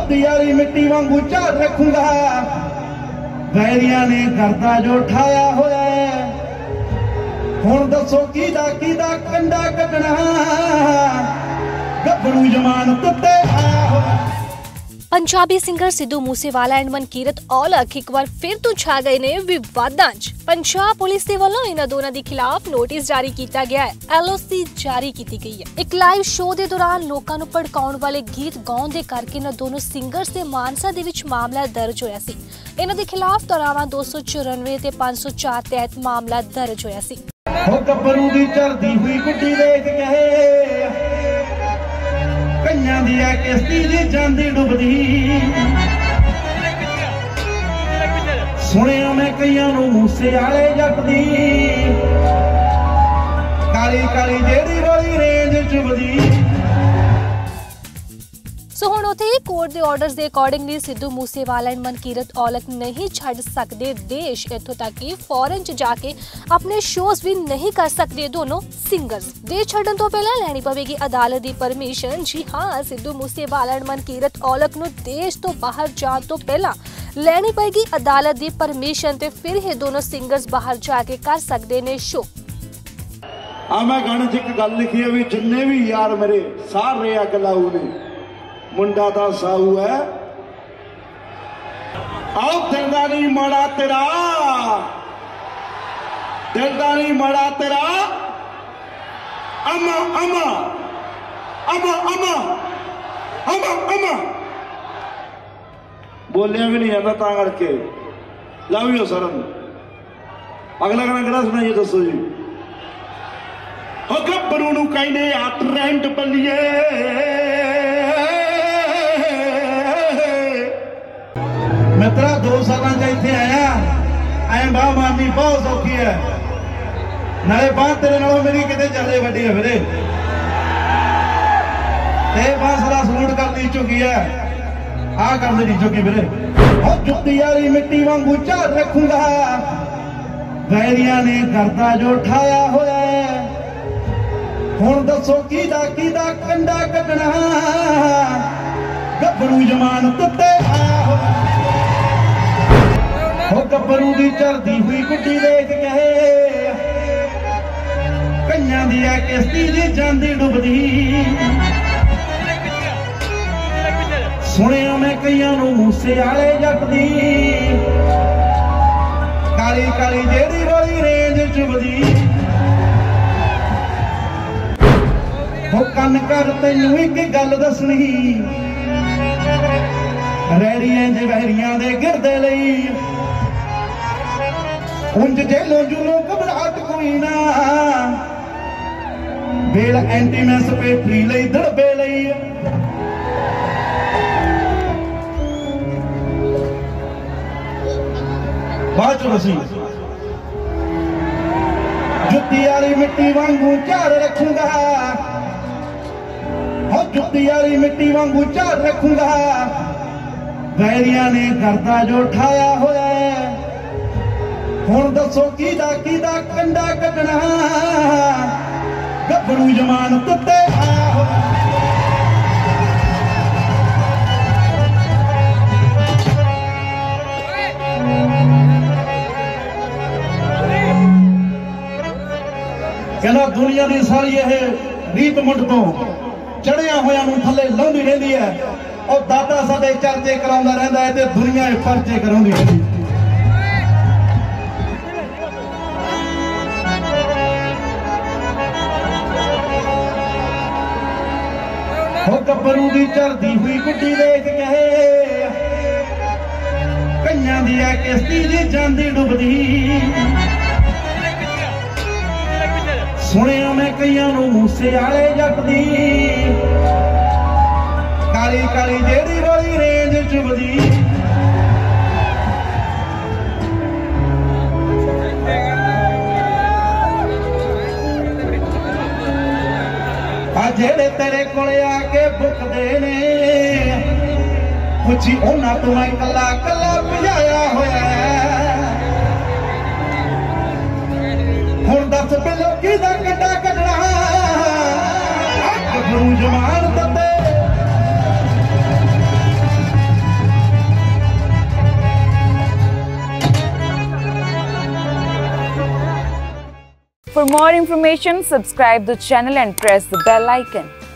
जुत्ती वाली मिट्टी वांगू झाड़ रखूंगा वैरियां ने करता जो ठाया होया है हुण दसो कीदा कंडा कटना गभरू जमान कुत्ते आया होया। पंजाबी सिंगर सिद्धू मूसेवाला एंड मनकीरत औलख एक बार फिर तो छा गए ने विवादां च। पंजाब पुलिस दे वल्लों इन्हां दोनां दे खिलाफ नोटिस जारी किया गया है, LOC जारी की गई है। एक लाइव शो के दौरान लोगों नूं भड़काउण वाले गीत गाउण दे करके इन्हां दोनों सिंगर्स दे मानसा दे विच मामला दर्ज होया सी। इन्हां दे खिलाफ धारावां 294 ते 504 तहत मामला दर्ज होया सी। हो गब्बरू दी चढ़दी हुई गुड्डी देख के कन्यां दी है किस्ती दी जांदी डुबदी सुनिया मैं कईयां नूं मूसे वाले जट दी काली काली जेड़ी वाली रेंज चुभदी। सो हुण उत्थे कोर्ट दे ऑर्डर्स दे अकॉर्डिंगली सिद्धू मूसेवाला एंड मनकीरत औलख नहीं छड़ सकदे देश, इत्थों तक कि फॉरेन च जाके अपने शोज भी नहीं कर सकते दोनों सिंगर्स। देश छड्डण तो पहला लैनी पवेगी अदालत की परमिशन। जी हाँ, सिद्धू मूसेवाला एंड मनकीरत औलख नूं देश तो बाहर जाण तो पहला लैनी पएगी अदालत की परमिशन ते फिर ये दोनों सिंगर्स बाहर जाके कर सकते ने शो। मैं गाने च एक गल लिखी है भी जिन्ने भी यार मेरे सारे अग लाऊ ने मुंडा दा साहू है आओ दिल दा नहीं माड़ा तेरा दिल दा नहीं माड़ा तेरा अमा अमा अमा अमा अमा अमा बोलिया भी नहीं आता ता करके लव यू सर। अगला गाना किहड़ा सुनाइए दसो जी। गब्बरू नूं कहंदे आ ट्रेंड बल्लिए मित्रा 2 साल इत्थे आया ऐ बाह मारनी बहुत सौखी है नाले बाह तेरे नालों मेरी किते ज्यादा वड्डी है फिरे ते बाह सारा सलूट करनी चुकी है आ करनी नहीं चुकी फिरे। और जुत्ती वाली मिट्टी वांगू झाड़ रखूंगा वैरियां ने करता जो ठाया होया है हुण दसो कीदा कंडा कटना गभरू जमान कुत्ते आया होया। हो गब्बरू दी चढ़दी हुई गुड्डी देख के कन्यां दी है किस्ती दी जांदी डुबदी सुनिया मैं कईयां नूं मूसे वाले जट दी काली काली जेड़ी वाली रेंज चुभदी। हो कन कर तैनूं एक गल दसनी रैड़ियां जवैरियां दे गिरदे लई उंज जेलों जुलों घबराहट कोई ना बेल एंटी मैं सपेटरी लई दड़बे लई बाद चो दसी। जुत्ती वाली मिट्टी वांगू झाड़ रखूंगा हो जुत्ती वाली मिट्टी वांगू झाड़ रखूंगा वैरियां ने करता जो ठाया होया है हुण दसो कीदा कंडा कटना गभरू जमान कुत्ते आया होया। कहना दुनिया की सारी यह रीत मुंड तो चढ़िया होया नूं थले लाउंदी रहिंदी है और दाता साडे चर्चे कराउंदा रहिंदा है ते दुनिया परचे कराउंदी रहिंदी। हो गब्बरू दी चढ़दी हुई गुड्डी देख के कन्यां दी है किस्ती दी जांदी डुबदी सुनिया मैं कईयां नूं मूसे वाले जट दी काली काली जेड़ी वाली रेंज चुभदी। जेड़े तेरे कोले आके बुकदे ने पुछी उन्हां तों मैं कला कला भजाया होया हुण दस पहलो किहदा कंडा कटना गभरू जमान दते For more information, subscribe the channel and press the bell icon.